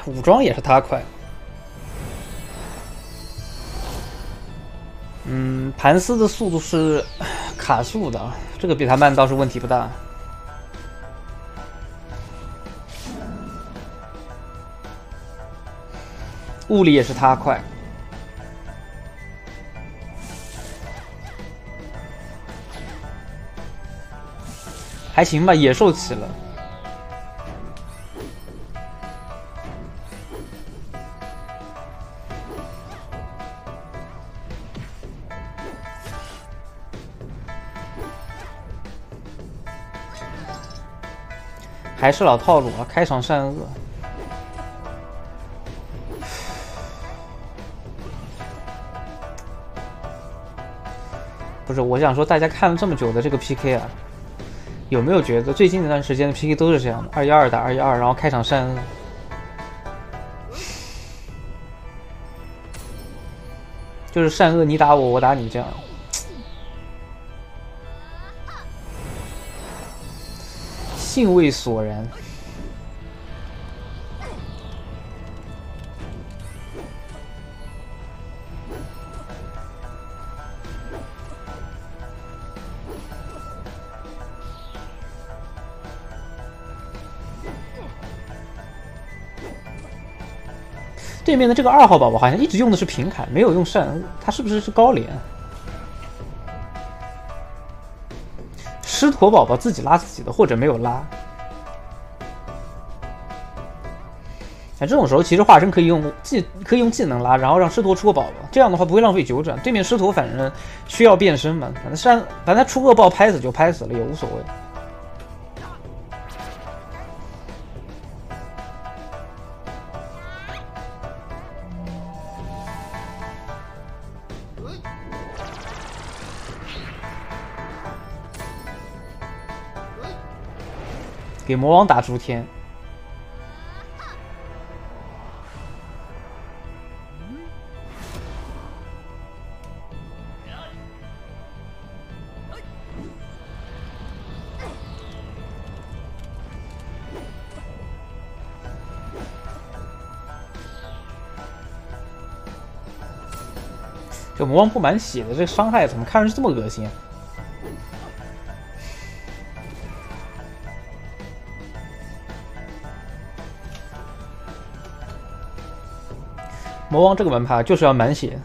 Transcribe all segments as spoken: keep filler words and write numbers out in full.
武装也是他快。嗯，盘丝的速度是卡速的，这个比他慢倒是问题不大。物理也是他快。 还行吧，野兽起了。还是老套路啊，开场善恶。不是，我想说，大家看了这么久的这个 P K 啊。 有没有觉得最近一段时间的 P K 都是这样的，二一二打二一二，然后开场善恶，就是善恶你打我，我打你这样，兴味索然。对面的这个二号宝宝好像一直用的是平砍，没有用善恶，他是不是是高连？狮驼宝宝自己拉自己的，或者没有拉。哎，这种时候其实化身可以用技，可以用技能拉，然后让狮驼出个宝宝，这样的话不会浪费九转。对面狮驼反正需要变身嘛，反正善，反正他出恶爆拍死就拍死了，也无所谓。 给魔王打诸天，这魔王不满血的这个伤害怎么看上去这么恶心？ 魔王这个门派就是要满血，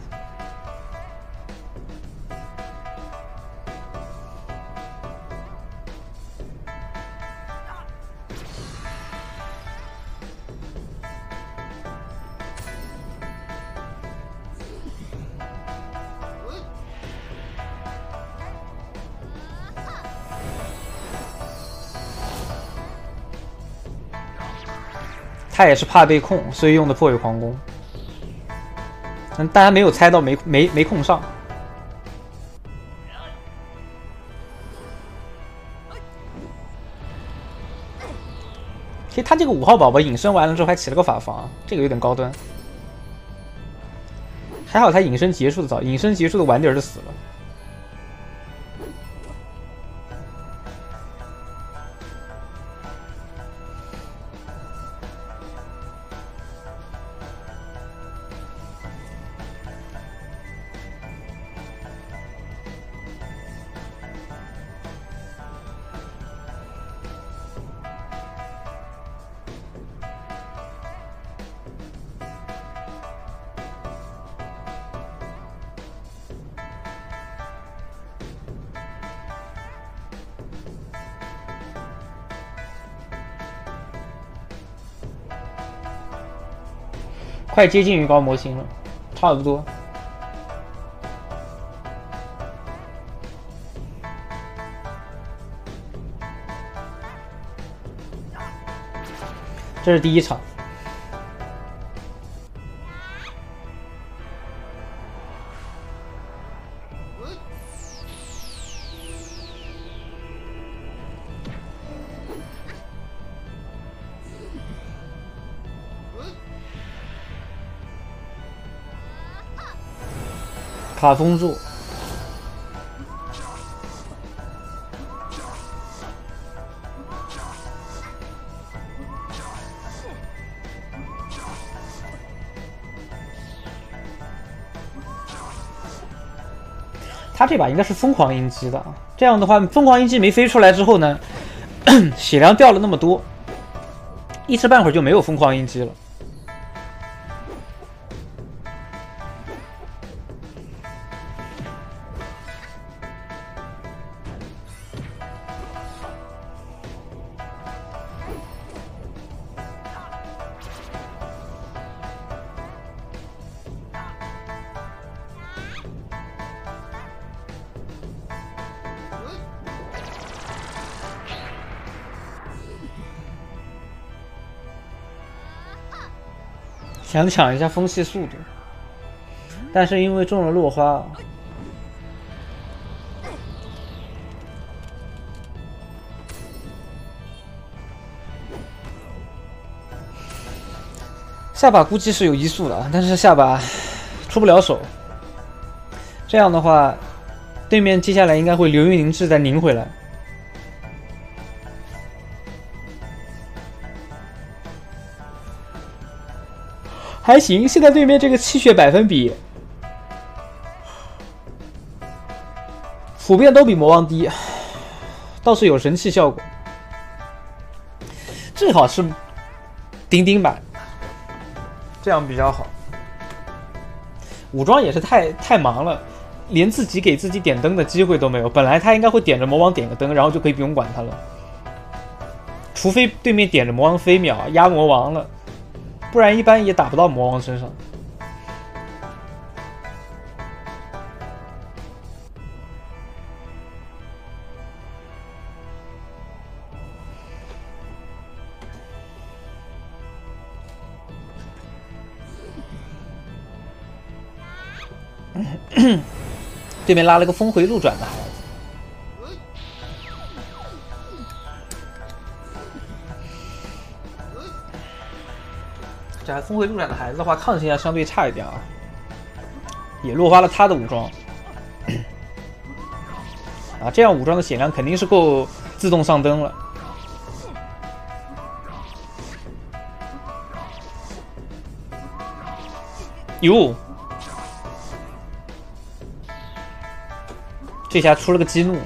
他也是怕被控，所以用的破尾狂攻。 但大家没有猜到没没没控上，其实他这个五号宝宝隐身完了之后还起了个法防，这个有点高端。还好他隐身结束的早，隐身结束的晚点就死了。快接近于高模型了，差不多。这是第一场。卡封住， 他这把应该是疯狂音击的，这样的话，疯狂音击没飞出来之后呢，血量掉了那么多，一时半会儿就没有疯狂音击了。想抢一下风系速度，但是因为中了落花，下把估计是有移速的，但是下把出不了手。这样的话，对面接下来应该会流云凝滞再拧回来。还行，现在对面这个气血百分比普遍都比魔王低，倒是有神器效果，最好是钉钉版，这样比较好。武装也是太太忙了，连自己给自己点灯的机会都没有。本来他应该会点着魔王点个灯，然后就可以不用管他了，除非对面点着魔王飞秒压魔王了。不然一般也打不到魔王身上。对面拉了个峰回路转的孩子。这峰回路转的孩子的话，抗性要相对差一点啊，也落花了他的武装啊，这样武装的血量肯定是够自动上灯了。哟，这下出了个激怒。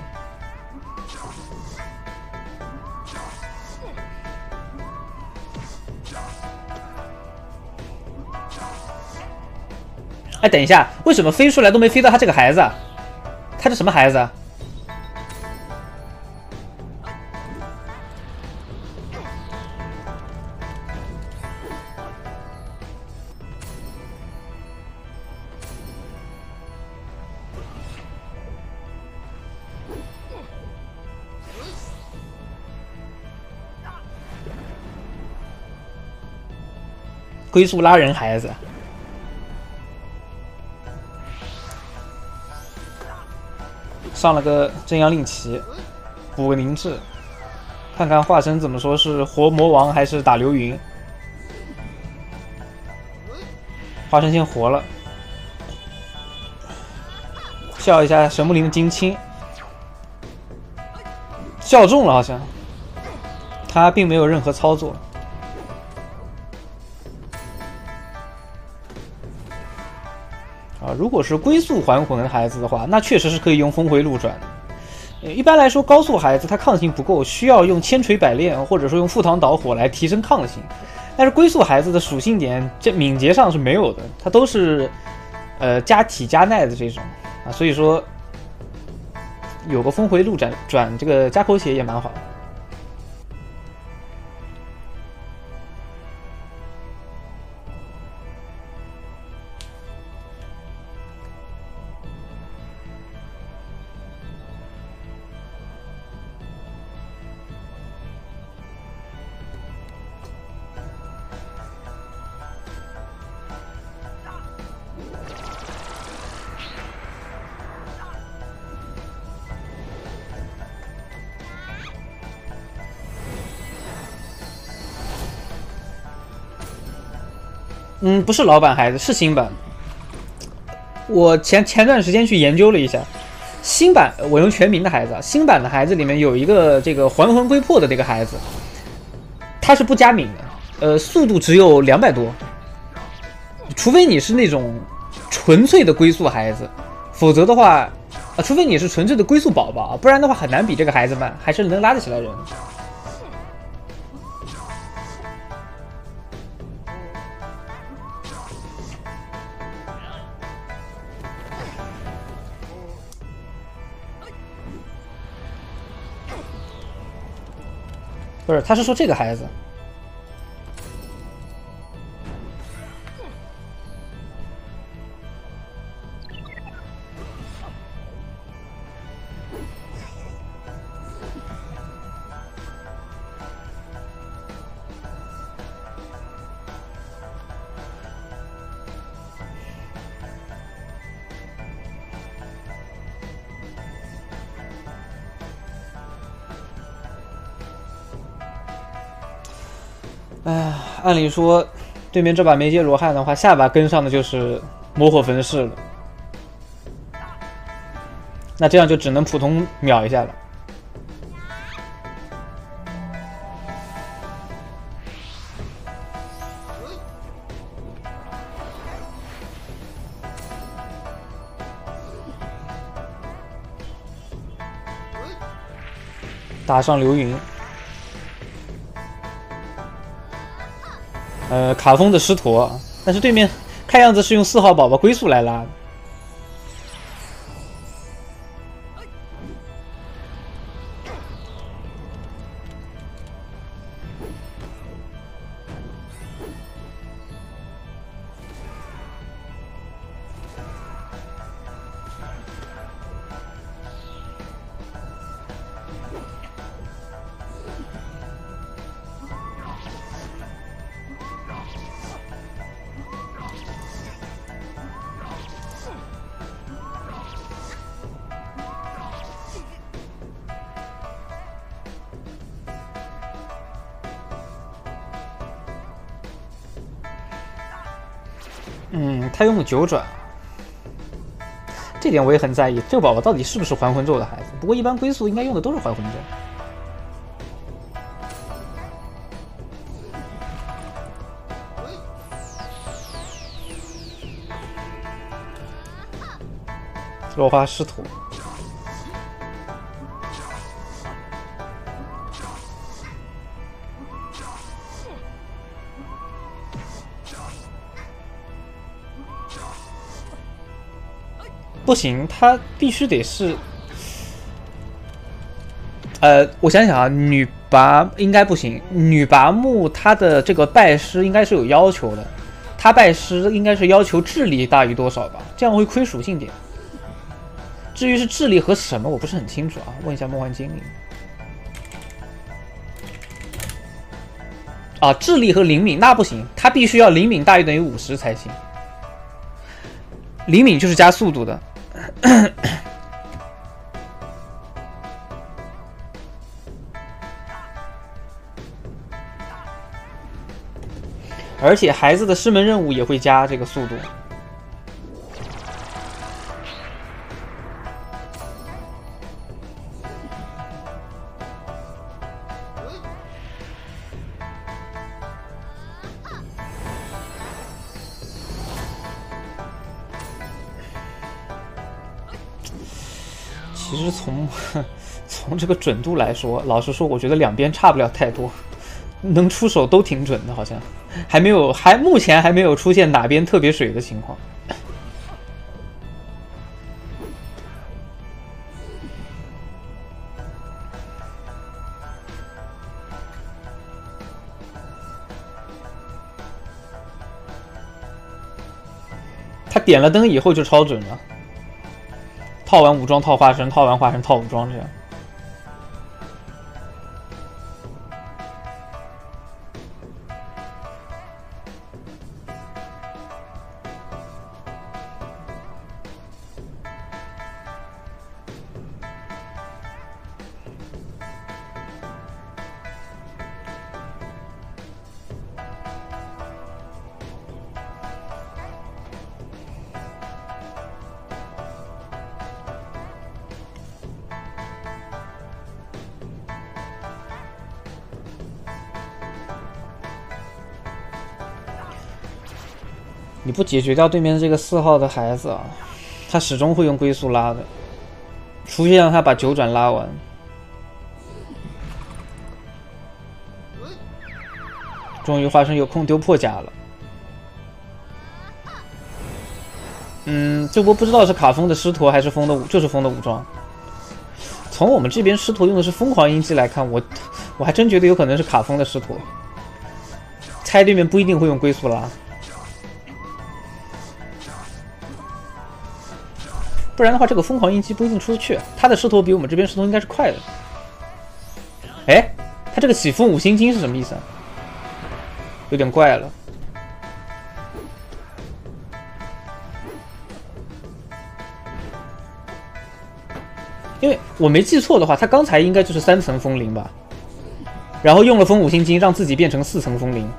哎，等一下，为什么飞出来都没飞到他这个孩子？他是什么孩子？龟速拉人孩子。上了个真阳令旗，补个凝滞，看看化身怎么说，是活魔王还是打流云。化身先活了，笑一下神木林的金青，笑中了好像，他并没有任何操作。啊，如果是龟速还魂的孩子的话，那确实是可以用峰回路转的。一般来说，高速孩子他抗性不够，需要用千锤百炼或者说用赴汤蹈火来提升抗性。但是龟速孩子的属性点这敏捷上是没有的，它都是呃加体加耐的这种啊，所以说有个峰回路转转这个加口血也蛮好。嗯，不是老版孩子，是新版。我前前段时间去研究了一下，新版我用全名的孩子，新版的孩子里面有一个这个还魂龟魄的这个孩子，他是不加敏的，呃，速度只有两百多，除非你是那种纯粹的龟速孩子，否则的话， 啊，除非你是纯粹的龟速宝宝，不然的话很难比这个孩子慢，还是能拉得起来人。不是，他是说这个孩子。哎呀，按理说，对面这把梅杰罗汉的话，下把跟上的就是魔火焚噬了，那这样就只能普通秒一下了。打上流云。呃，卡风的狮驼，但是对面看样子是用四号宝宝龟速来拉的。嗯，他用了九转，这点我也很在意。这个宝宝到底是不是还魂咒的孩子？不过一般龟速应该用的都是还魂咒。落花狮驼。不行，他必须得是，呃，我想想啊，女拔应该不行，女拔木她的这个拜师应该是有要求的，她拜师应该是要求智力大于多少吧，这样会亏属性点。至于是智力和什么，我不是很清楚啊，问一下梦幻精灵。啊，智力和灵敏那不行，他必须要灵敏大于等于五十才行。灵敏就是加速度的。而且孩子的师门任务也会加这个速度。其实从从这个准度来说，老实说，我觉得两边差不了太多，能出手都挺准的，好像还没有，还目前还没有出现哪边特别水的情况。他点了灯以后就超准了。套完武装套化身，套完化身套武装，这样。你不解决掉对面这个四号的孩子啊，他始终会用龟速拉的。 除去让他把九转拉完。终于花生有空丢破甲了。嗯，这波不知道是卡风的狮驼还是风的武，就是风的武装。从我们这边狮驼用的是疯狂音击来看，我我还真觉得有可能是卡风的狮驼。猜对面不一定会用龟速拉，不然的话，这个疯狂音击不一定出得去。他的狮驼比我们这边狮驼应该是快的。哎，他这个起风五星金是什么意思啊？有点怪了。因为我没记错的话，他刚才应该就是三层风铃吧，然后用了风五星金让自己变成四层风铃。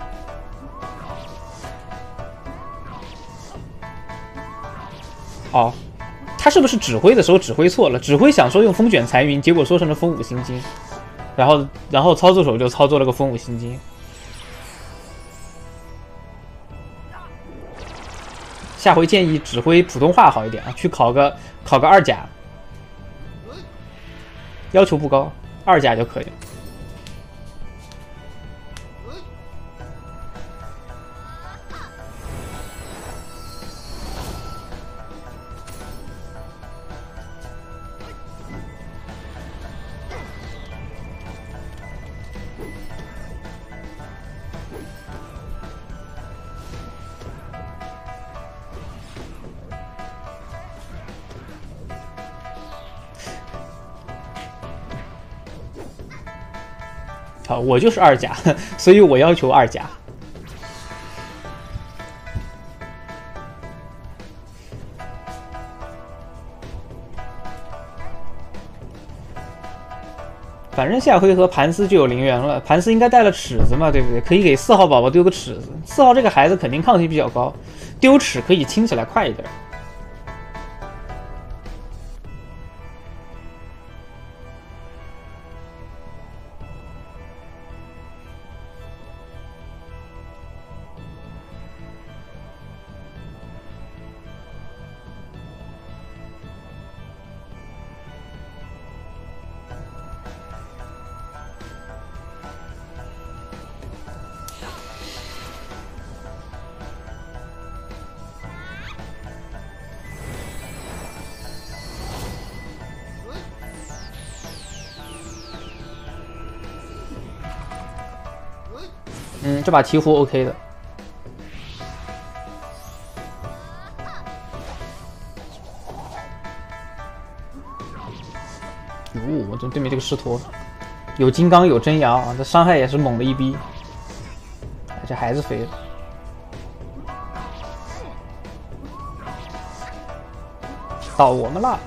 哦，他是不是指挥的时候指挥错了？指挥想说用风卷残云，结果说成了风五星金，然后然后操作手就操作了个风五星金。下回建议指挥普通话好一点啊，去考个考个二甲。要求不高，二甲就可以。好，我就是二甲，所以我要求二甲。反正下回合盘丝就有零元了，盘丝应该带了尺子嘛，对不对？可以给四号宝宝丢个尺子，四号这个孩子肯定抗性比较高，丢尺可以清起来快一点。嗯，这把鹈鹕 OK 的。哟、哦，我这对面这个狮驼有金刚有真阳啊，这伤害也是猛的一逼。哎，这还是飞了。到我们了。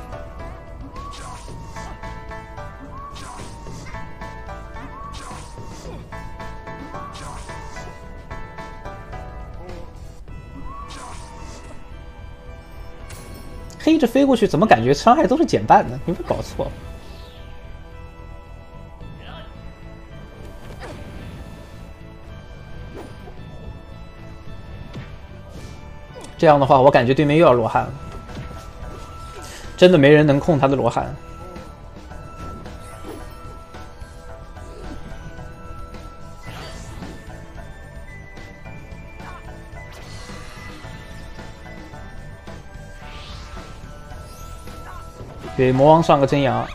黑着飞过去，怎么感觉伤害都是减半呢？有没有搞错？这样的话，我感觉对面又要罗汉了，真的没人能控他的罗汉。给魔王上个真阳，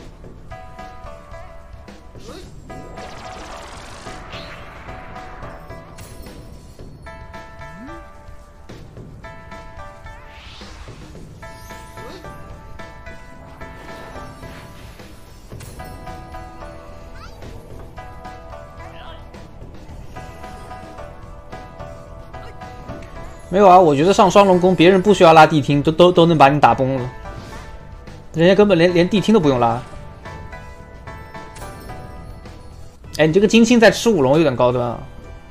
没有啊？我觉得上双龙宫，别人不需要拉地听，都都都能把你打崩了。人家根本连连地听都不用拉。哎，你这个金星在吃五龙有点高端啊。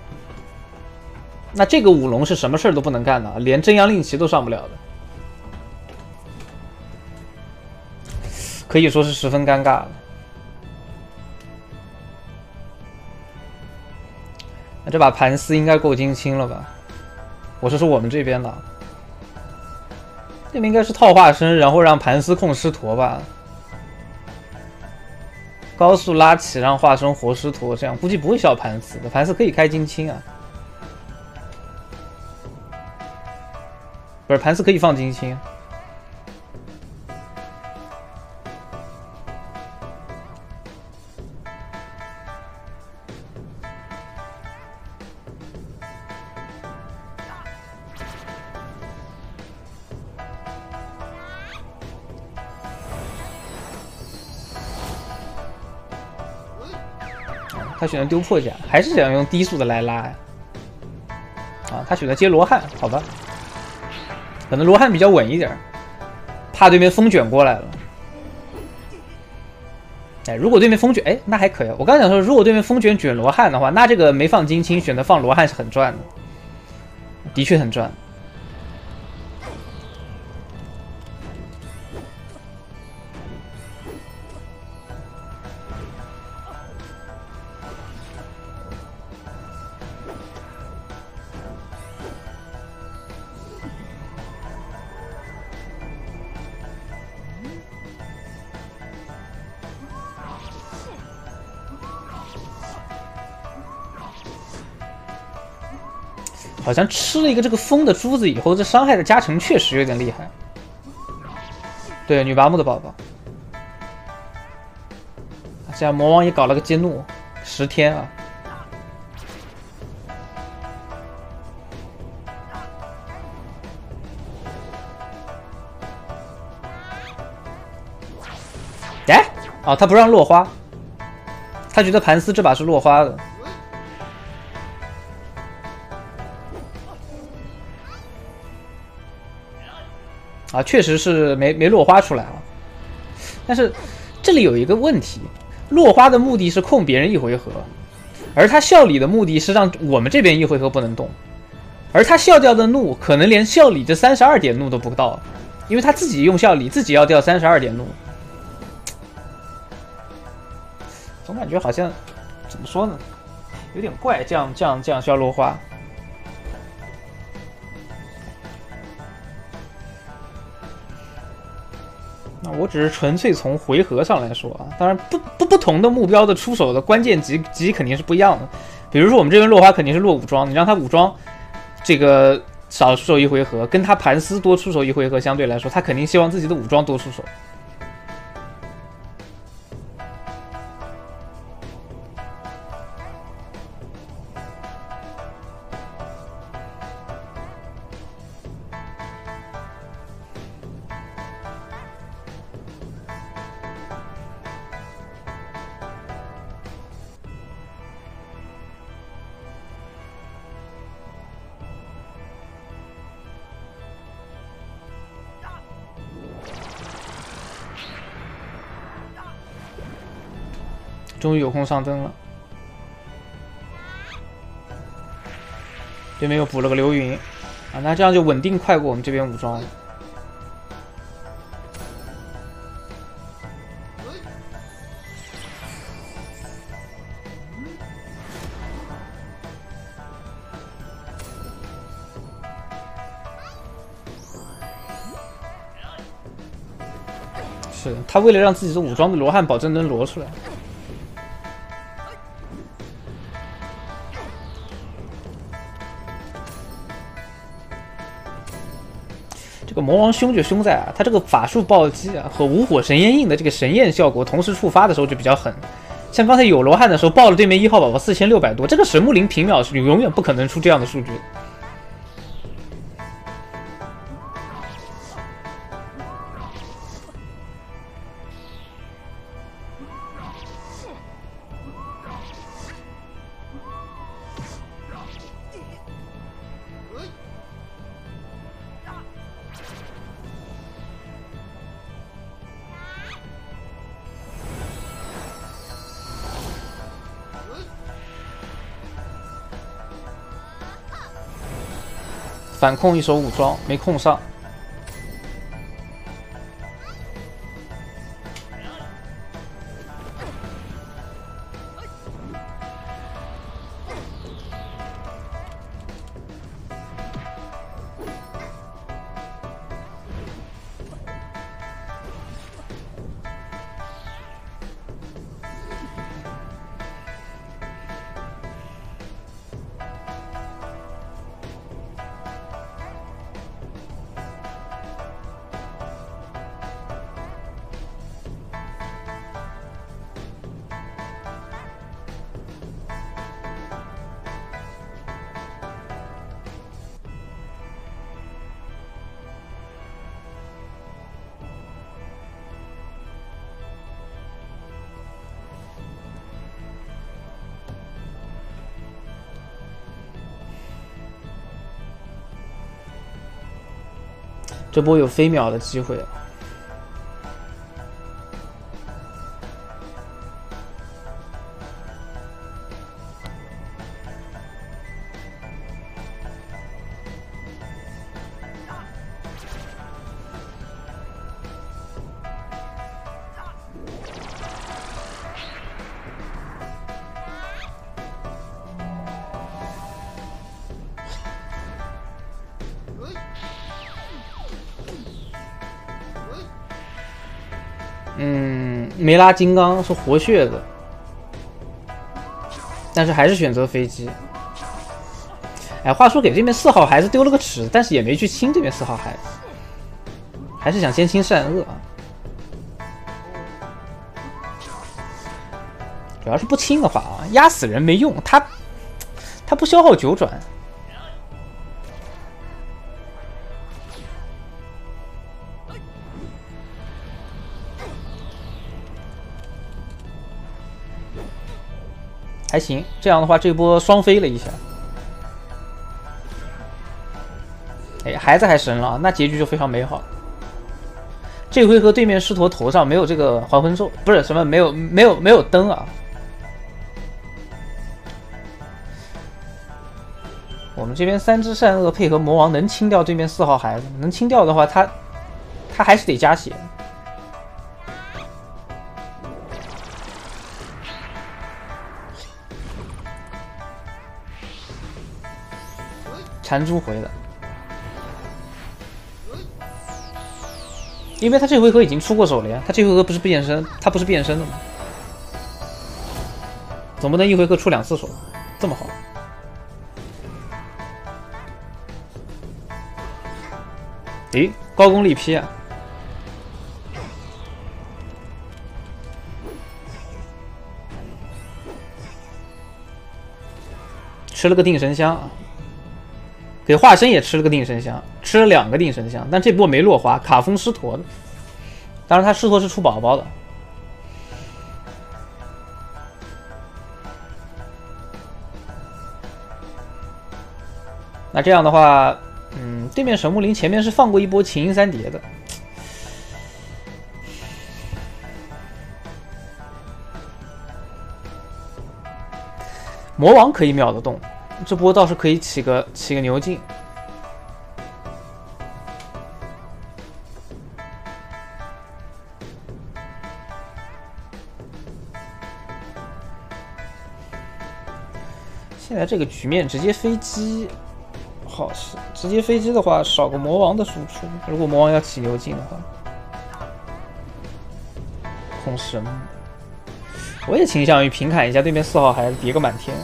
那这个五龙是什么事儿都不能干的，连真阳令旗都上不了的，可以说是十分尴尬了。那这把盘丝应该够金青了吧？我是说我们这边的。那边应该是套化身，然后让盘丝控狮驼吧。 高速拉起让化身活尸陀，这样估计不会笑盘丝的。盘丝可以开金青啊，不是盘丝可以放金青。他选择丢破甲，还是想用低速的来拉呀？啊，他选择接罗汉，好吧，可能罗汉比较稳一点，怕对面风卷过来了。哎，如果对面风卷，哎，那还可以。我刚想说，如果对面风卷卷罗汉的话，那这个没放金青，选择放罗汉是很赚的，的确很赚。好像吃了一个这个风的珠子以后，这伤害的加成确实有点厉害。对，女拔木的宝宝，现在魔王也搞了个接怒，十天啊！哎，哦，他不让落花，他觉得盘丝这把是落花的。啊，确实是没没落花出来了，但是这里有一个问题，落花的目的是控别人一回合，而他笑里的目的是让我们这边一回合不能动，而他笑掉的怒可能连笑里这三十二点怒都不到，因为他自己用笑里自己要掉三十二点怒，总感觉好像怎么说呢，有点怪，这样这样这样笑落花。那我只是纯粹从回合上来说啊，当然不不不同的目标的出手的关键级级肯定是不一样的。比如说我们这边落花肯定是落武装，你让他武装这个少出手一回合，跟他盘丝多出手一回合相对来说，他肯定希望自己的武装多出手。终于有空上灯了，对面又补了个流云啊，那这样就稳定快过我们这边武装了。是他为了让自己的武装的罗汉保证能罗出来。这个魔王凶就凶在啊，他这个法术暴击啊和无火神焰印的这个神焰效果同时触发的时候就比较狠。像刚才有罗汉的时候爆了对面一号宝宝四千六百多，这个神木林平秒是永远不可能出这样的数据。反控一手武装没控上， 这波有飞秒的机会了。嗯，没拉金刚是活血的，但是还是选择飞机。哎，话说给这边四号孩子丢了个尺，但是也没去清这边四号孩子，还是想先清善恶啊。主要是不清的话啊，压死人没用，他他不消耗九转。还行，这样的话这波双飞了一下。哎，孩子还神了，那结局就非常美好。这回合对面狮驼头上没有这个还魂咒，不是什么没有没有没有灯啊。我们这边三只善恶配合魔王能清掉对面四号孩子，能清掉的话，他他还是得加血。缠珠回的，因为他这回合已经出过手了呀，他这回合不是变身，他不是变身的吗？总不能一回合出两次手，这么好。诶，高功力劈啊！吃了个定神香啊！给化身也吃了个定神香，吃了两个定神香，但这波没落花，卡封狮驼的。当然，他狮驼是出宝宝的。那这样的话，嗯，对面神木林前面是放过一波琴音三叠的。魔王可以秒得动。这波倒是可以起个起个牛劲。现在这个局面直接飞机，好是直接飞机的话少个魔王的输出。如果魔王要起牛劲的话，控神，我也倾向于平砍一下对面四号孩子，叠个满天。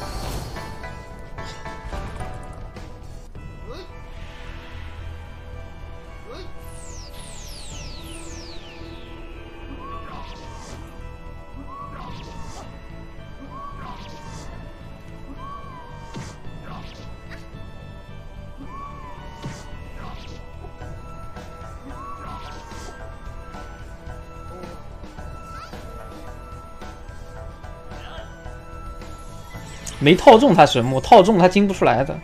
没套中他神木，套中他惊不出来的。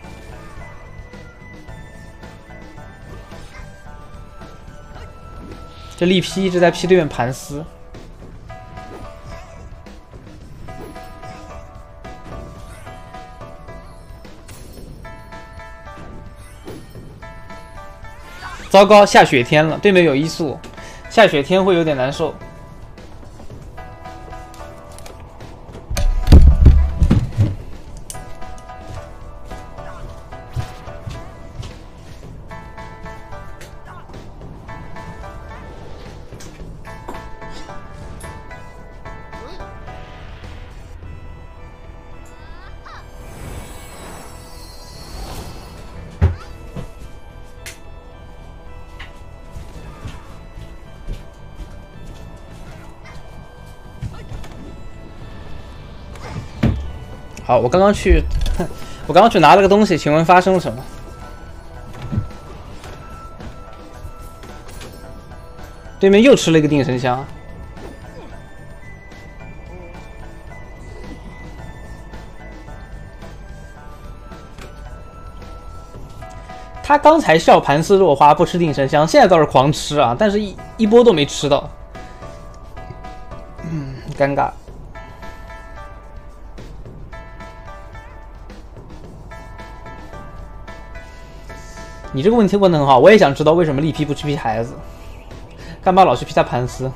这力劈一直在劈对面盘丝，糟糕，下雪天了，对面有医速，下雪天会有点难受。好，我刚刚去，我刚刚去拿了个东西，请问发生了什么？对面又吃了一个定神香。 他刚才笑盘丝落花不吃定神香，现在倒是狂吃啊，但是一一波都没吃到，嗯，尴尬。你这个问题问得很好，我也想知道为什么力劈不去劈孩子，干嘛老去劈他盘丝？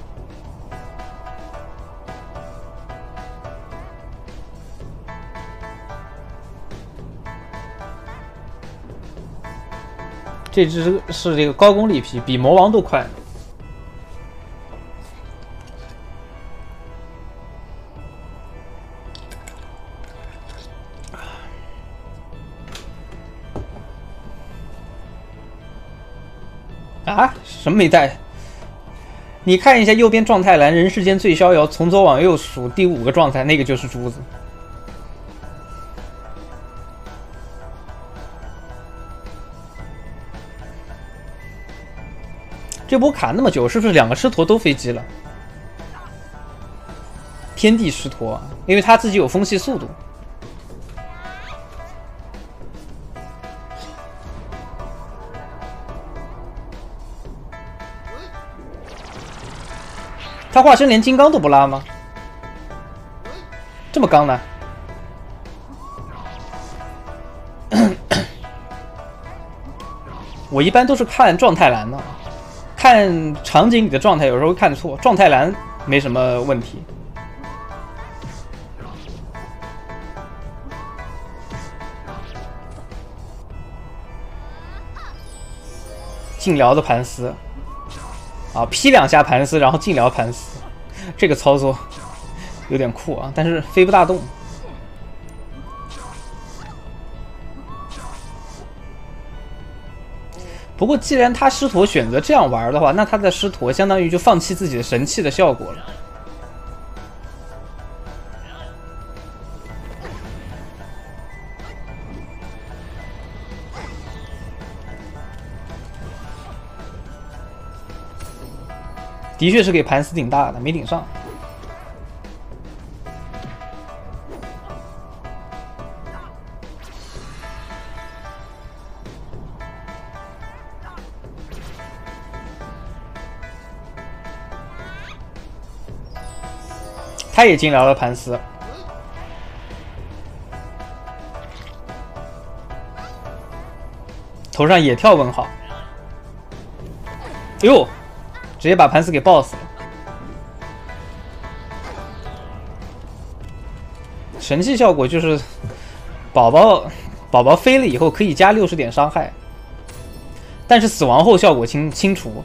这只是这个高攻力劈，比魔王都快。啊，什么没带？你看一下右边状态栏，人世间最逍遥，从左往右数第五个状态，那个就是珠子。这波卡那么久，是不是两个狮驼都飞机了？天地狮驼，因为他自己有风系速度。他化身连金刚都不拉吗？这么刚呢？我一般都是看状态栏的，看场景里的状态，有时候会看错。状态栏没什么问题。近疗的盘丝。啊，劈两下盘丝，然后近疗盘丝，这个操作有点酷啊，但是飞不大动。不过既然他狮驼选择这样玩的话，那他的狮驼相当于就放弃自己的神器的效果了。的确是给盘丝顶大的，没顶上。他也进疗了盘丝，头上也跳问号。哎呦！直接把盘丝给爆死了。神器效果就是宝宝宝宝飞了以后可以加六十点伤害，但是死亡后效果清清除。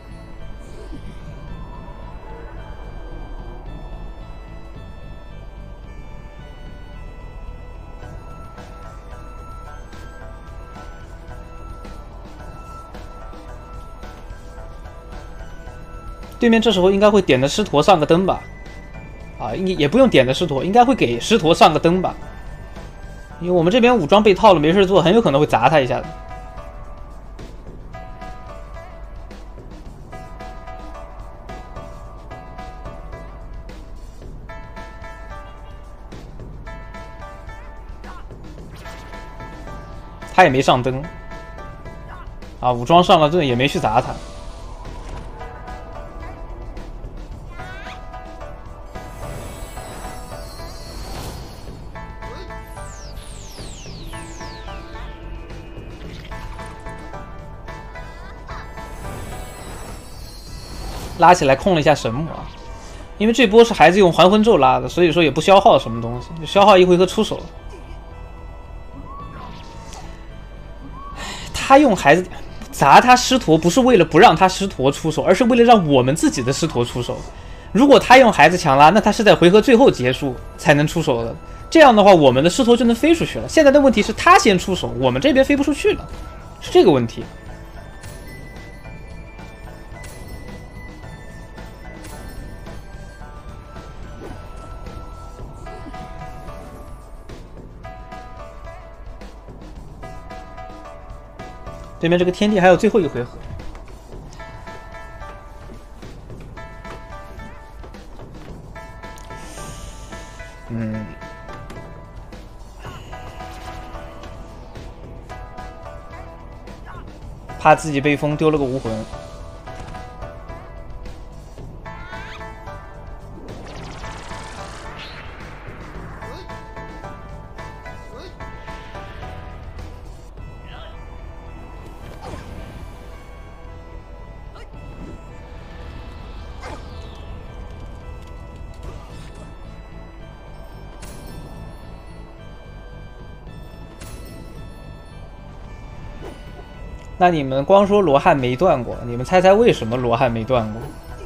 对面这时候应该会点的狮驼上个灯吧？啊，应也不用点的狮驼，应该会给狮驼上个灯吧？因为我们这边武装被套了，没事做，很有可能会砸他一下子。他也没上灯，啊，武装上了盾也没去砸他。拉起来控了一下神母啊，因为这波是孩子用还魂咒拉的，所以说也不消耗什么东西，就消耗一回合出手了。他用孩子砸他狮驼，不是为了不让他狮驼出手，而是为了让我们自己的狮驼出手。如果他用孩子强拉，那他是在回合最后结束才能出手的，这样的话我们的狮驼就能飞出去了。现在的问题是他先出手，我们这边飞不出去了，是这个问题。对面这个天地还有最后一回合，嗯， 怕自己被封丢了个无魂。那你们光说罗汉没断过，你们猜猜为什么罗汉没断过？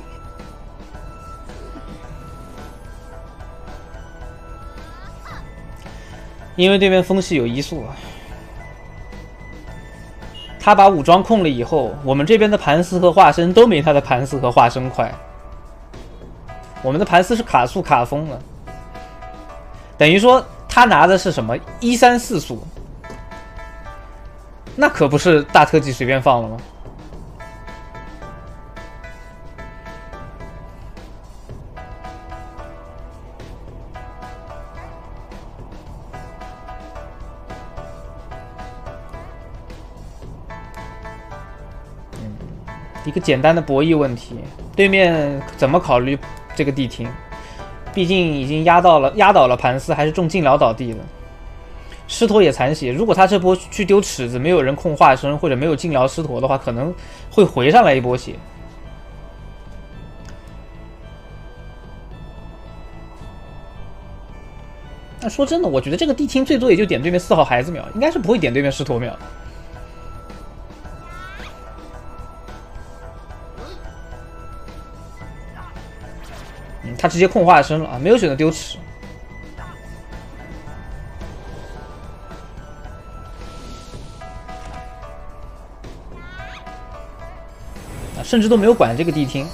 因为对面风系有移速啊。他把武装控了以后，我们这边的盘丝和化身都没他的盘丝和化身快。我们的盘丝是卡速卡疯了，等于说他拿的是什么一三四速。那可不是大特技随便放了吗？嗯，一个简单的博弈问题，对面怎么考虑这个地听？毕竟已经压到了压倒了盘丝，还是中劲疗倒地了。狮驼也残血，如果他这波去丢尺子，没有人控化身或者没有劲疗狮驼的话，可能会回上来一波血。那说真的，我觉得这个地听最多也就点对面四号孩子秒，应该是不会点对面狮驼秒。嗯，他直接控化身了啊，没有选择丢尺。甚至都没有管这个地听，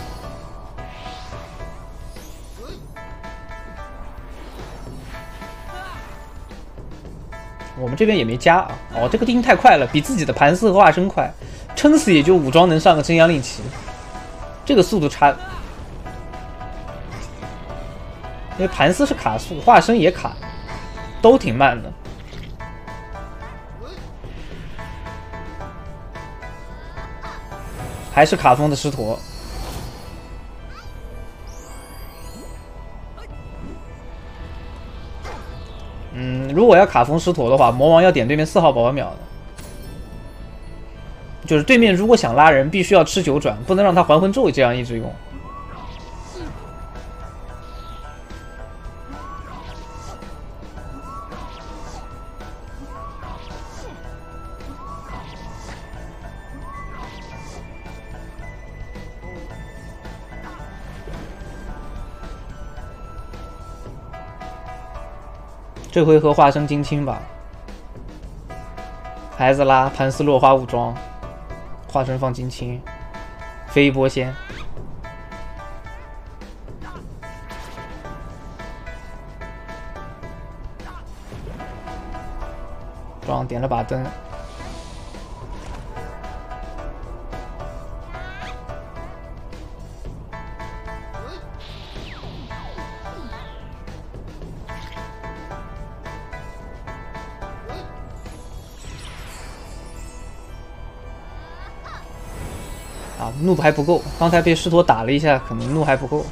我们这边也没加啊。哦，这个地听太快了，比自己的盘丝和化身快，撑死也就武装能上个真阳令旗，这个速度差。因为盘丝是卡速，化身也卡，都挺慢的。还是卡风的狮驼。嗯，如果要卡风狮驼的话，魔王要点对面四号宝宝秒的。就是对面如果想拉人，必须要吃九转，不能让他还魂咒这样一直用。这回合化身金青吧，孩子拉盘丝落花武装，化身放金青，飞一波先。撞点了把灯。啊，怒还不够，刚才被狮驼打了一下，可能怒还不够。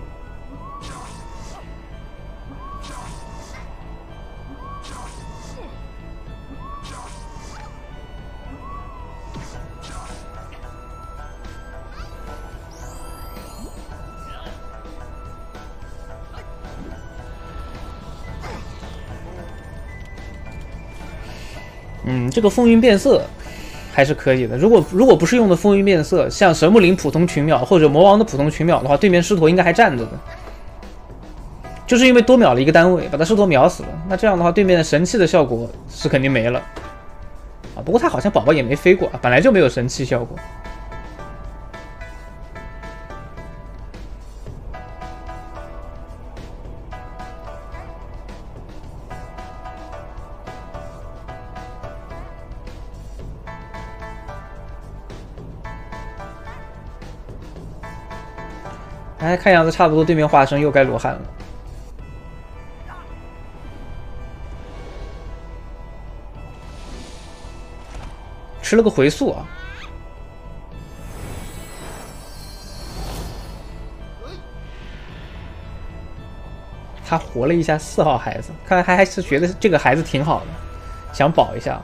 嗯，这个风云变色还是可以的。如果如果不是用的风云变色，像神木林普通群秒或者魔王的普通群秒的话，对面狮驼应该还站着的。就是因为多秒了一个单位，把他狮驼秒死了。那这样的话，对面的神器的效果是肯定没了啊。不过他好像宝宝也没飞过，本来就没有神器效果。哎，看样子差不多，对面化身又该罗汉了。 吃了个回速啊。他活了一下四号孩子，看来他还是觉得这个孩子挺好的，想保一下。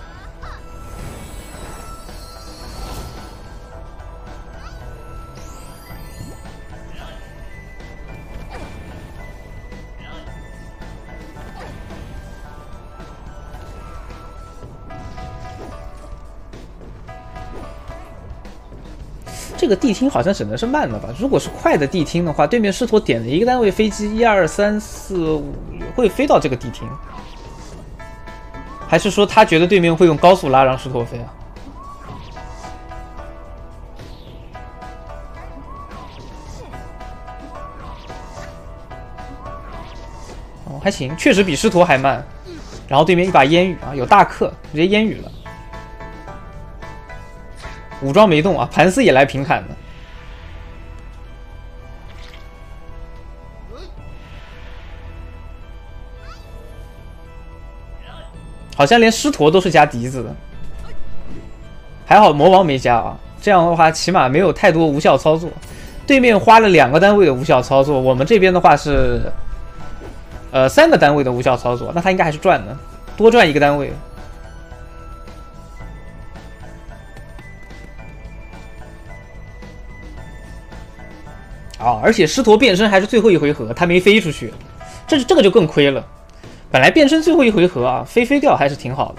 这个地听好像只能是慢的吧？如果是快的地听的话，对面狮驼点了一个单位飞机，一二三四五会飞到这个地听，还是说他觉得对面会用高速拉让狮驼飞啊？哦，还行，确实比狮驼还慢。然后对面一把烟雨啊，有大克，直接烟雨了。武装没动啊，盘丝也来平砍的。好像连狮驼都是加笛子的，还好魔王没加啊，这样的话起码没有太多无效操作。对面花了两个单位的无效操作，我们这边的话是，呃，三个单位的无效操作，那他应该还是赚的，多赚一个单位。啊！而且狮驼变身还是最后一回合，他没飞出去，这这个就更亏了。本来变身最后一回合啊，飞飞掉还是挺好的。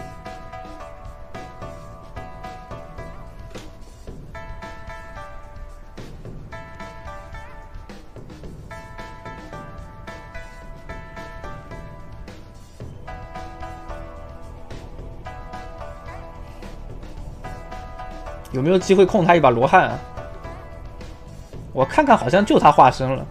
有没有机会控他一把罗汉啊？我看看，好像就他化身了。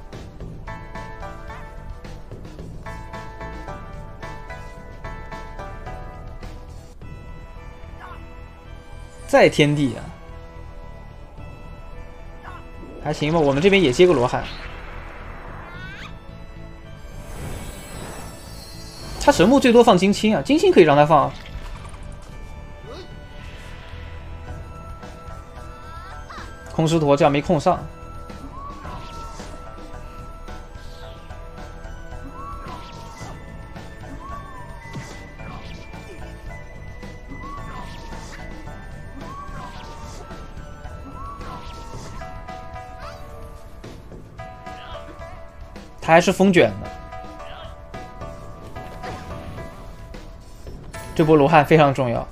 再天地啊，还行吧。我们这边也接个罗汉。他神木最多放金青啊，金青可以让他放。空狮驼这样没控上。他还是风卷的，这波罗汉非常重要。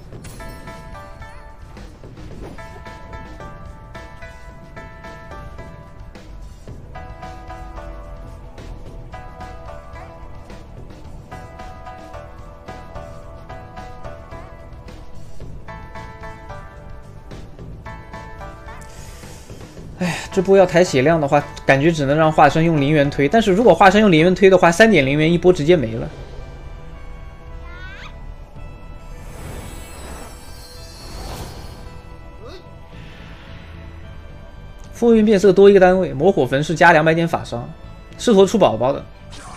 哎呀，这波要抬血量的话，感觉只能让化身用零元推。但是如果化身用零元推的话，三点零元一波直接没了。风云变色多一个单位，魔火焚是加两百点法伤，狮驼出宝宝的。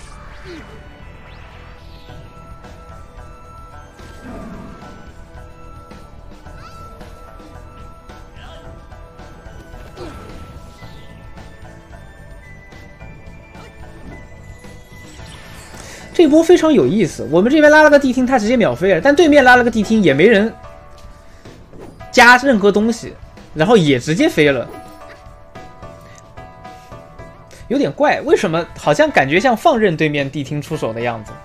这波非常有意思，我们这边拉了个地听，他直接秒飞了，但对面拉了个地听，也没人加任何东西，然后也直接飞了，有点怪，为什么？好像感觉像放任对面地听出手的样子。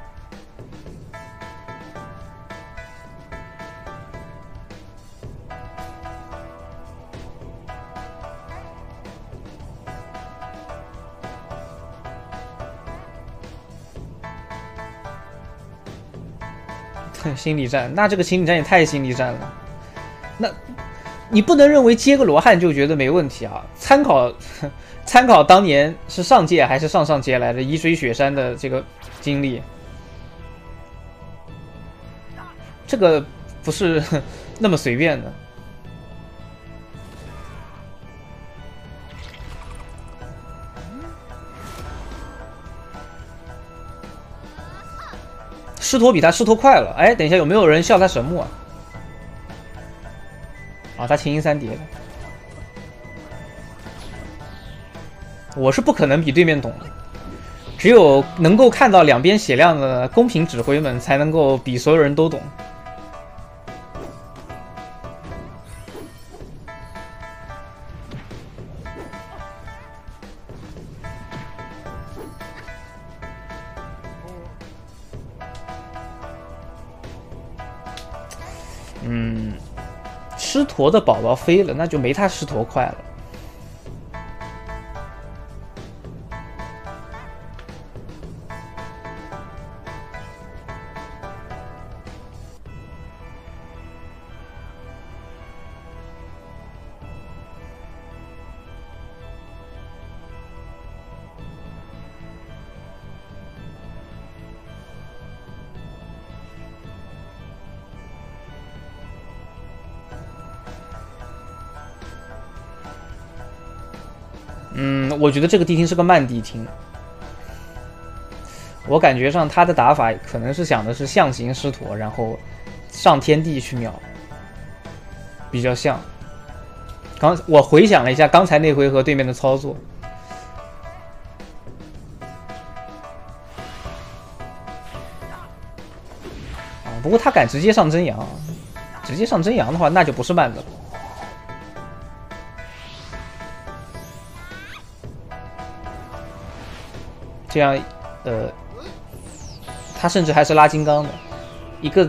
心理战，那这个心理战也太心理战了。那，你不能认为接个罗汉就觉得没问题啊？参考参考当年是上届还是上上届来的宜水雪山的这个经历，这个不是那么随便的。狮驼比他狮驼快了，哎，等一下有没有人笑他神木啊？ 啊，他秦音三叠的，我是不可能比对面懂的，只有能够看到两边血量的公平指挥们才能够比所有人都懂。嗯，狮驼的宝宝飞了，那就没他狮驼快了。嗯，我觉得这个地听是个慢地听，我感觉上他的打法可能是想的是象形狮驼，然后上天地去秒，比较像。刚我回想了一下刚才那回合对面的操作，啊，不过他敢直接上真阳，直接上真阳的话，那就不是慢的了。这样，呃，他甚至还是拉金刚的一个。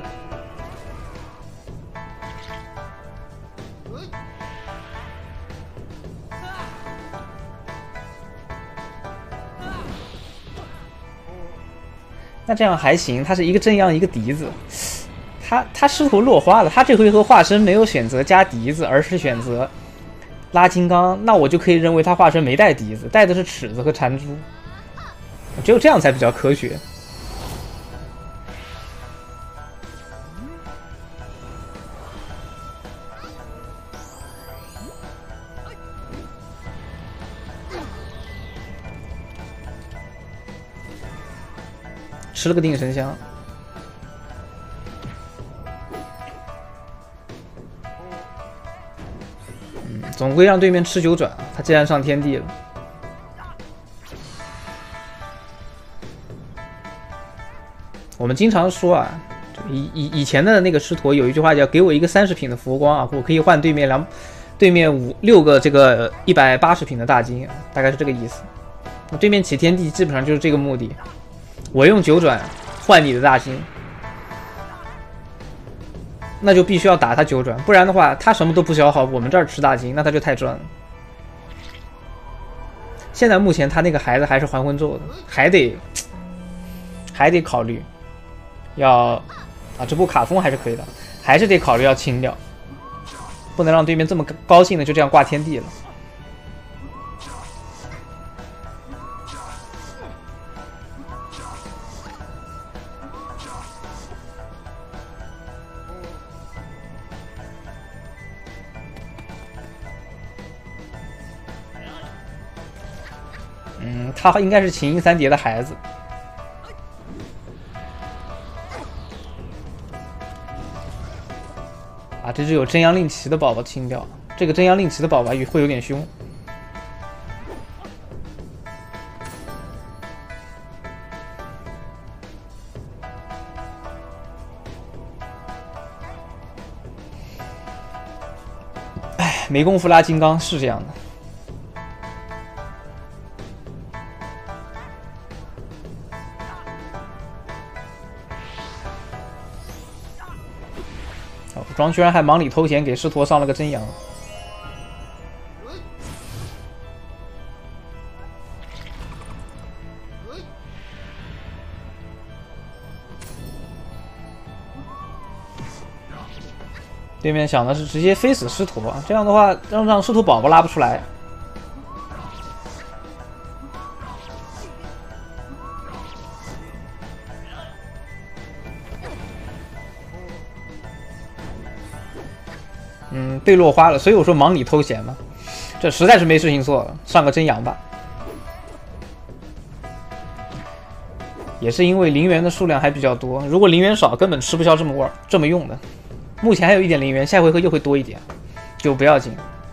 那这样还行，他是一个真阳一个笛子，他他师徒落花了，他这回合化身没有选择加笛子，而是选择拉金刚，那我就可以认为他化身没带笛子，带的是尺子和缠珠。只有这样才比较科学。吃了个定神香。嗯，总归让对面吃九转，他既然上天地了。我们经常说啊，以以以前的那个狮驼有一句话叫"给我一个三十品的佛光啊，我可以换对面两对面五六个这个一百八十品的大金"，大概是这个意思。对面起天地基本上就是这个目的，我用九转换你的大金，那就必须要打他九转，不然的话他什么都不消耗，我们这儿吃大金，那他就太赚了。现在目前他那个孩子还是还魂咒的，还得还得考虑。要啊，这波卡风还是可以的，还是得考虑要清掉，不能让对面这么高兴的就这样挂天地了。嗯，他应该是秦音三叠的孩子。啊，这只有真阳令旗的宝宝清掉，这个真阳令旗的宝宝会有点凶。哎，没工夫拉金刚是这样的。庄居然还忙里偷闲给狮驼上了个真阳，对面想的是直接飞死狮驼，这样的话让让狮驼宝宝拉不出来。嗯，对落花了，所以我说忙里偷闲嘛，这实在是没事情做了，上个真阳吧。也是因为灵元的数量还比较多，如果灵元少，根本吃不消这么味儿这么用的。目前还有一点灵元，下回合又会多一点， 就不要紧。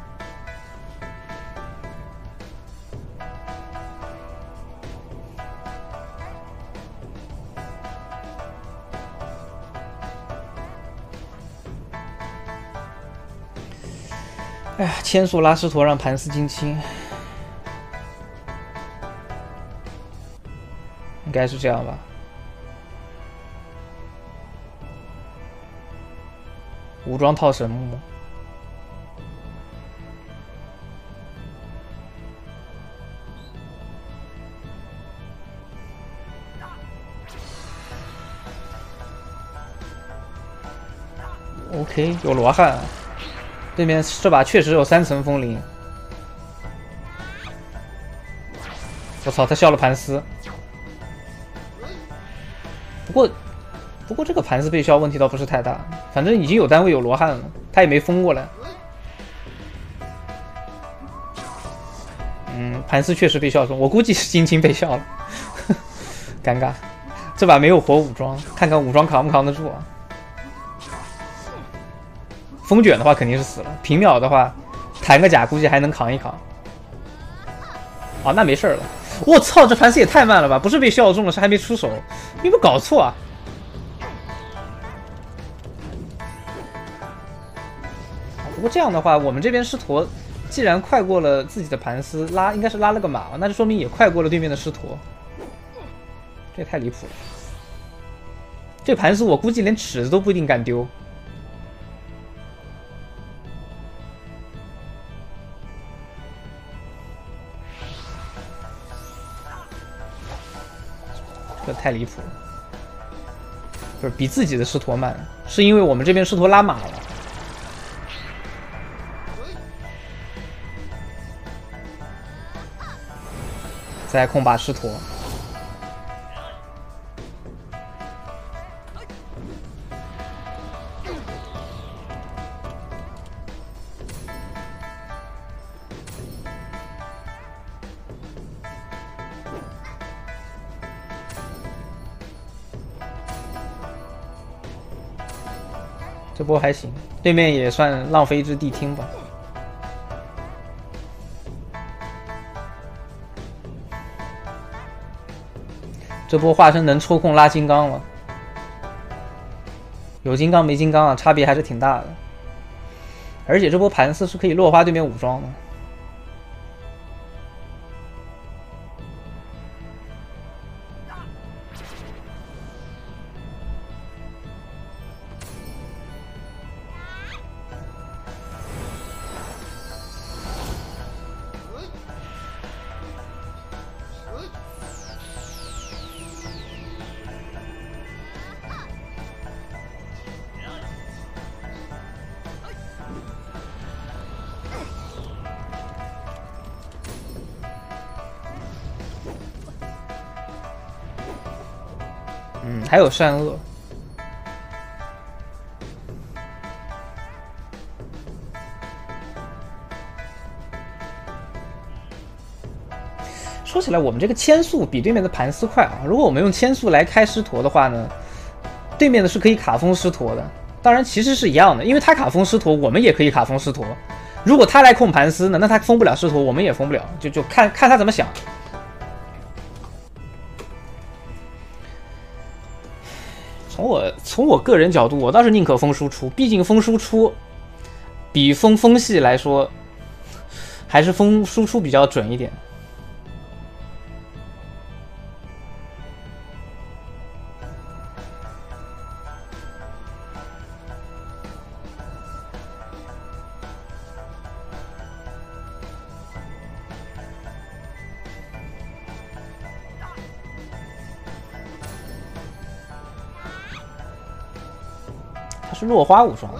哎呀，千速拉狮驼让盘丝金青，应该是这样吧。武装套神木。OK， 有罗汉。对面这把确实有三层风铃。我操，他笑了盘丝。不过，不过这个盘丝被笑问题倒不是太大，反正已经有单位有罗汉了，他也没封过来。嗯，盘丝确实被笑中，我估计是金青被笑了，尴尬。这把没有活武装，看看武装扛不扛得住啊？风卷的话肯定是死了，平秒的话弹个甲估计还能扛一扛。啊，那没事了。我操，这盘丝也太慢了吧！不是被笑中了，是还没出手，你有没有搞错啊？不过这样的话，我们这边狮驼既然快过了自己的盘丝，拉应该是拉了个马，那就说明也快过了对面的狮驼。这也太离谱了！这盘丝我估计连尺子都不一定敢丢。这太离谱了，不是比自己的狮驼慢，是因为我们这边狮驼拉马了。再控把狮驼，这波还行，对面也算浪费一只地听吧。这波化身能抽空拉金刚了，有金刚没金刚啊，差别还是挺大的。而且这波盘丝是可以落花对面武装的。嗯，还有善恶。说起来，我们这个千速比对面的盘丝快啊。如果我们用千速来开狮驼的话呢，对面的是可以卡封狮驼的。当然，其实是一样的，因为他卡封狮驼，我们也可以卡封狮驼。如果他来控盘丝呢，那他封不了狮驼，我们也封不了，就就看看他怎么想。从我从我个人角度，我倒是宁可封输出，毕竟封输出比封风系来说，还是封输出比较准一点。他是落花武装。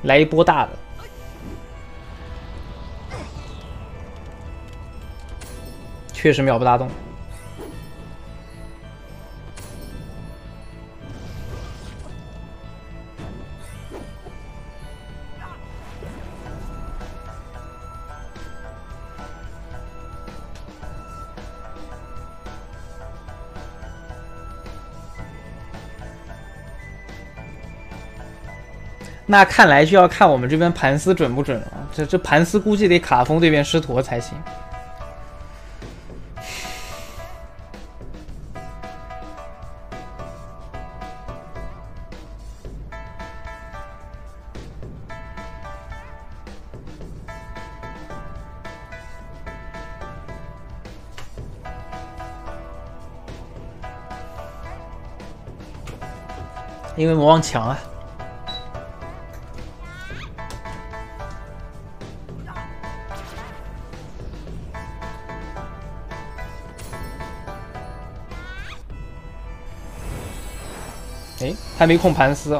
来一波大的。确实秒不大动。那看来就要看我们这边盘丝准不准了。这这盘丝估计得卡封对面狮驼才行。因为魔王强啊。哎，还没控盘丝啊！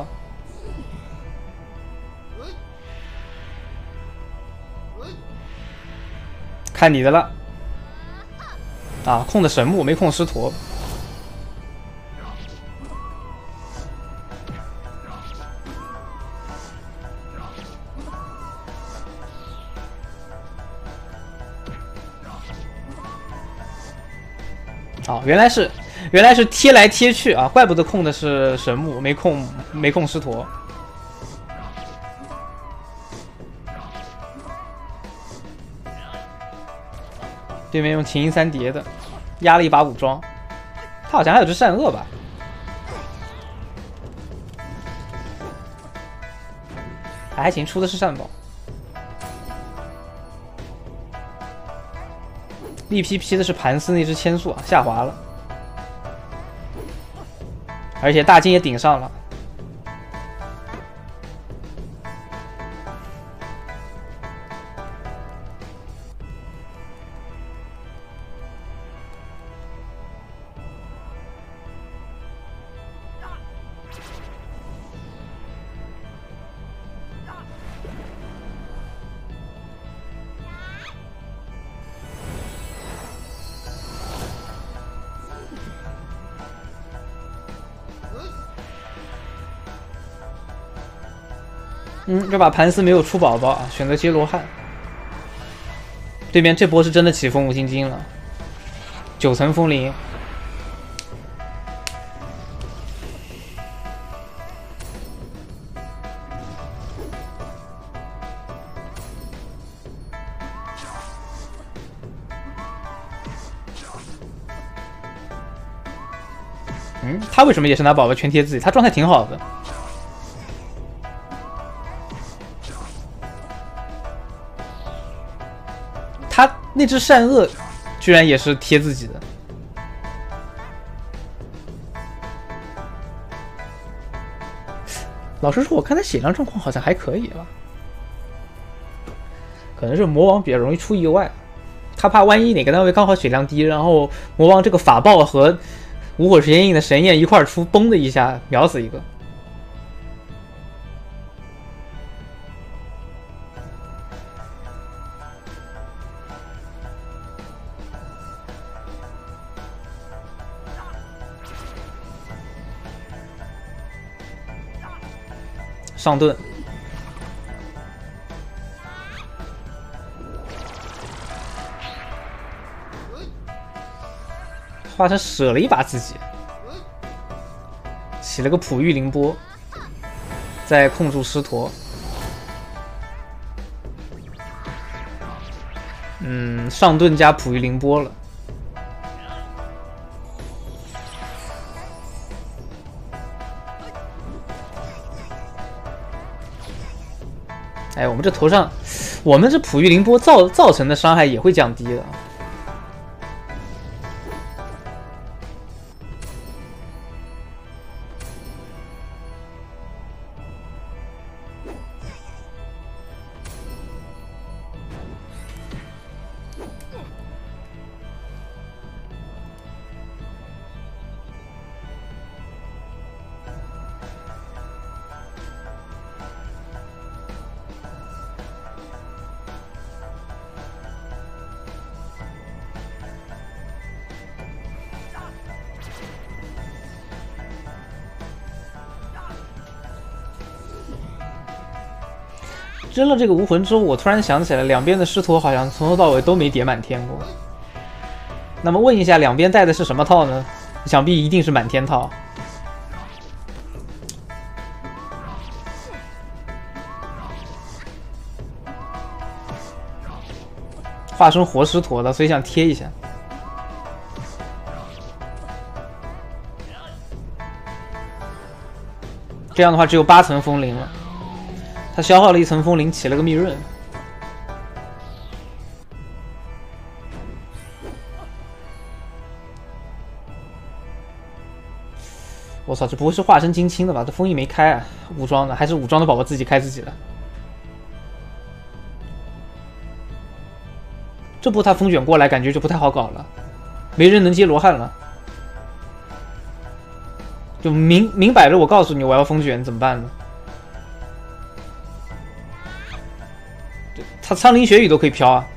看你的了。啊，控的神木没控狮驼。哦，原来是。原来是贴来贴去啊，怪不得控的是神木，没控没控狮驼。对面用琴音三叠的，压了一把武装。他好像还有只善恶吧？还行，出的是善宝。力劈劈的是盘丝那只千速啊，下滑了。而且大金也顶上了。嗯，这把盘丝没有出宝宝啊，选择接罗汉。对面这波是真的起风无心经了，九层风铃。嗯，他为什么也是拿宝宝全贴自己？他状态挺好的。他那只善恶居然也是贴自己的。老实说，我看他血量状况好像还可以吧，可能是魔王比较容易出意外，他怕万一哪个单位刚好血量低，然后魔王这个法爆和无火实验印的神焰一块出，嘣的一下秒死一个。上盾，化成舍了一把自己，起了个璞玉凌波，再控住狮驼。嗯，上盾加璞玉凌波了。哎，我们这头上，我们这璞玉凌波造造成的伤害也会降低的。 扔了这个无魂之后，我突然想起来，两边的狮驼好像从头到尾都没叠满天过。那么问一下，两边带的是什么套呢？想必一定是满天套。化身活狮驼的，所以想贴一下。这样的话，只有八层风铃了。他消耗了一层风铃，起了个密润。我操，这不会是化身金青的吧？这封印没开啊，武装的还是武装的宝宝自己开自己的。这波他风卷过来，感觉就不太好搞了，没人能接罗汉了。就明明摆着，我告诉你我要风卷，怎么办呢？他苍灵血雨都可以飘啊！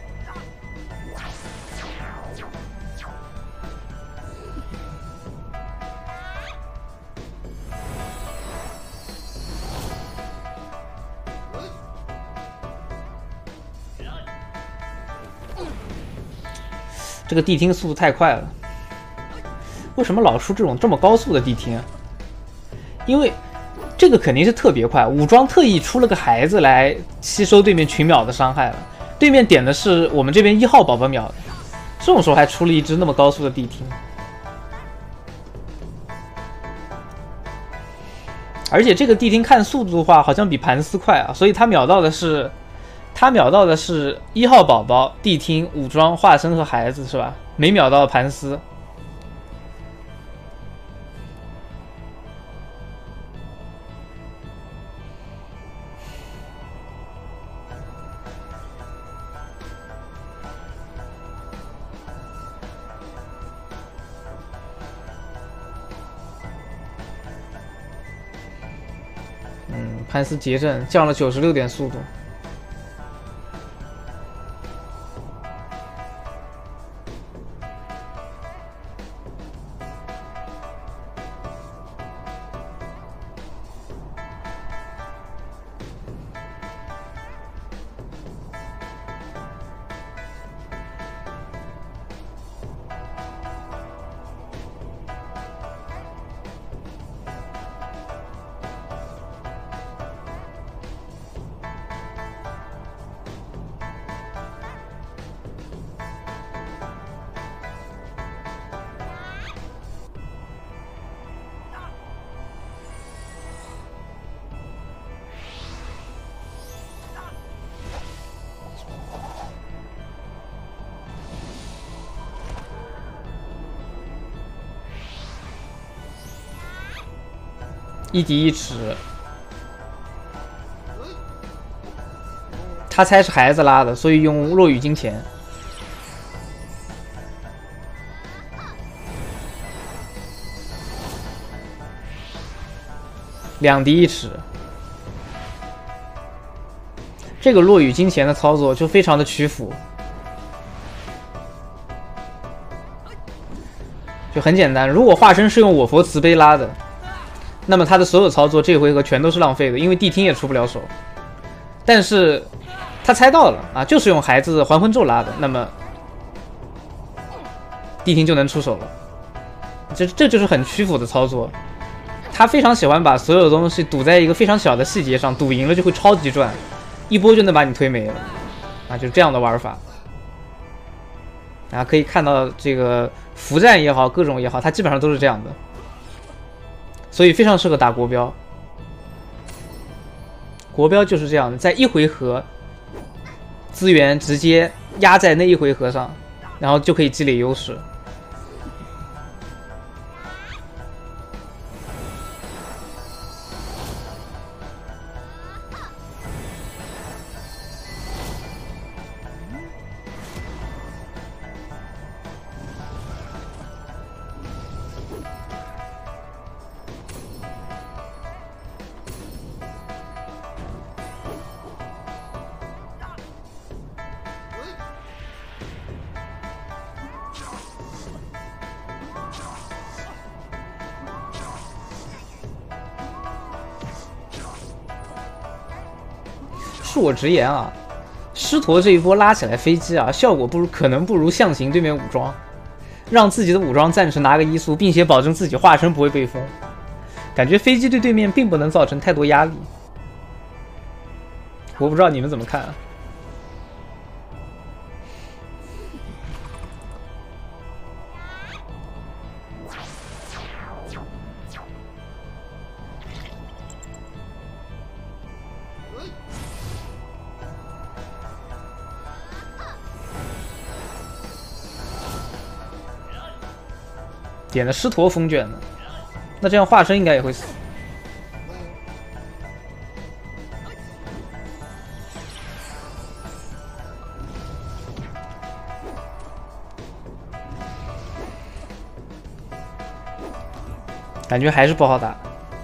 这个地听速度太快了，为什么老出这种这么高速的地听啊？因为这个肯定是特别快，武装特意出了个孩子来吸收对面群秒的伤害了。对面点的是我们这边一号宝宝秒的，这种时候还出了一只那么高速的地听，而且这个地听看速度的话，好像比盘丝快啊，所以他秒到的是。他秒到的是一号宝宝、地听、武装、化身和孩子，是吧？没秒到盘丝。嗯，盘丝结阵降了九十六点速度。一敌一尺，他猜是孩子拉的，所以用落雨金钱。两敌一尺，这个落雨金钱的操作就非常的曲阜，就很简单。如果化身是用我佛慈悲拉的，那么他的所有操作这回合全都是浪费的，因为地听也出不了手。但是他猜到了啊，就是用孩子还魂咒拉的，那么地听就能出手了。这这就是很曲阜的操作。他非常喜欢把所有东西赌在一个非常小的细节上，赌赢了就会超级赚，一波就能把你推没了啊，就是这样的玩法。啊，可以看到这个符战也好，各种也好，它基本上都是这样的。所以非常适合打国标，国标就是这样的，在一回合资源直接压在那一回合上，然后就可以积累优势。 恕我直言啊，狮驼这一波拉起来飞机啊，效果不如可能不如象形对面武装，让自己的武装暂时拿个一速，并且保证自己化身不会被封。感觉飞机对对面并不能造成太多压力。我不知道你们怎么看啊？点了狮驼风卷呢，那这样化身应该也会死。感觉还是不好打。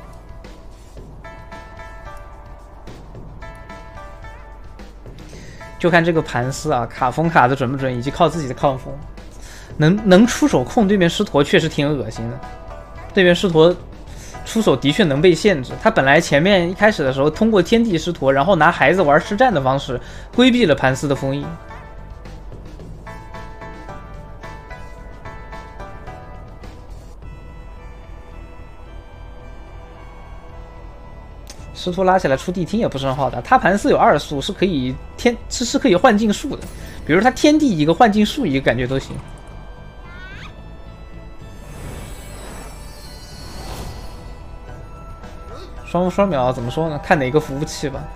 就看这个盘丝啊，卡风卡的准不准，以及靠自己的抗风。能能出手控对面狮驼确实挺恶心的，对面狮驼出手的确能被限制。他本来前面一开始的时候通过天地狮驼，然后拿孩子玩实战的方式规避了盘丝的封印。狮驼拉起来出地听也不是很好打，他盘丝有二速是可以天是是可以换境术的，比如他天地一个换境术一个感觉都行。双目双秒怎么说呢？看哪个服务器吧。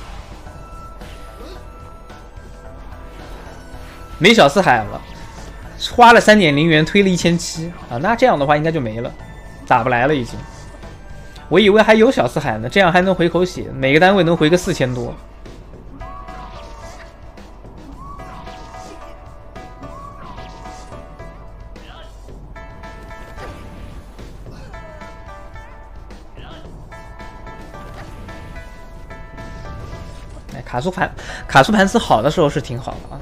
没小四海了，花了三点零元推了一千七啊，那这样的话应该就没了，打不来了已经。我以为还有小四海呢，这样还能回口血，每个单位能回个四千多。卡苏盘卡苏盘丝好的时候是挺好的啊，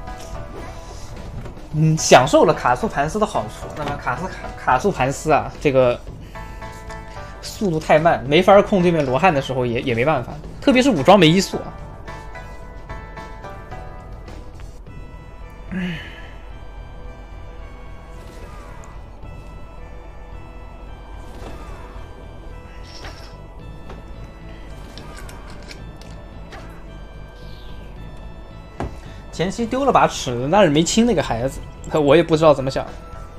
嗯，享受了卡苏盘丝的好处。那么卡斯卡卡苏盘丝啊，这个速度太慢，没法控对面罗汉的时候也也没办法，特别是武装没一速啊。嗯。前期丢了把尺子，但是没亲那个孩子，我也不知道怎么想。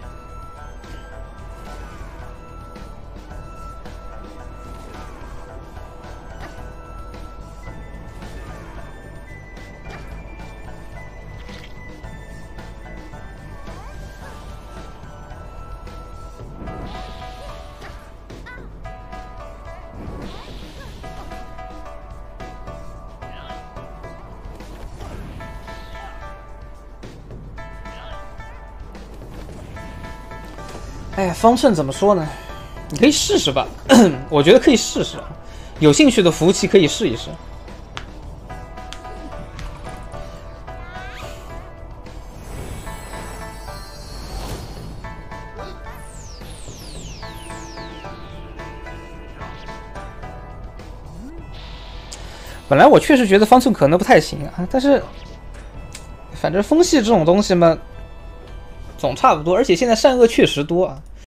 哎，方寸怎么说呢？你可以试试吧，我觉得可以试试，有兴趣的服务器可以试一试。本来我确实觉得方寸可能不太行啊，但是反正风系这种东西嘛，总差不多，而且现在善恶确实多啊。